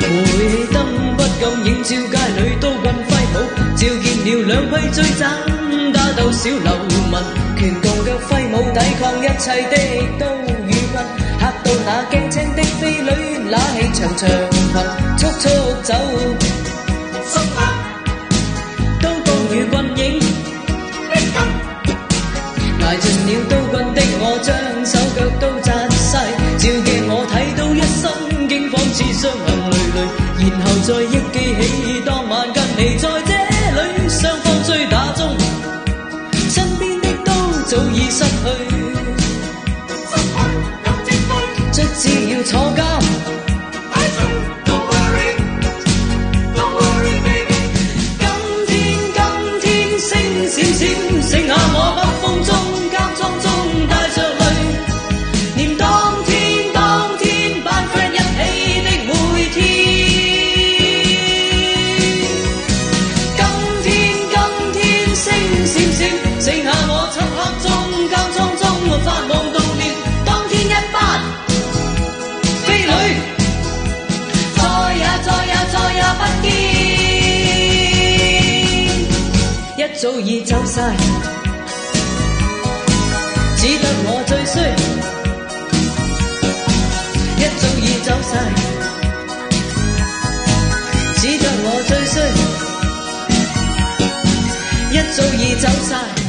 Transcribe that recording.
煤燈不禁映照街裏刀棍揮舞，照見了兩批追斬打鬥小流民，拳共腳揮舞抵抗一切的刀與棍，嚇到那驚青的飛女拿起長長裙，速速走，刀光與棍影捱盡了刀棍的我，將手腳都扎晒，照鏡我睇到一身驚慌似傷痕累累，然後再憶記起當晚跟你在這裏，雙方追打中，身邊的都早已失去，卒之要坐監。剩下我北風中監倉中帶着淚，念當天班 friend 一起的每天。今天星閃閃，剩下我漆黑中監倉中發夢悼念當天一班飛女，再也不見，一早已走晒。只得我最衰，一早已走晒。只得我最衰，一早已走晒。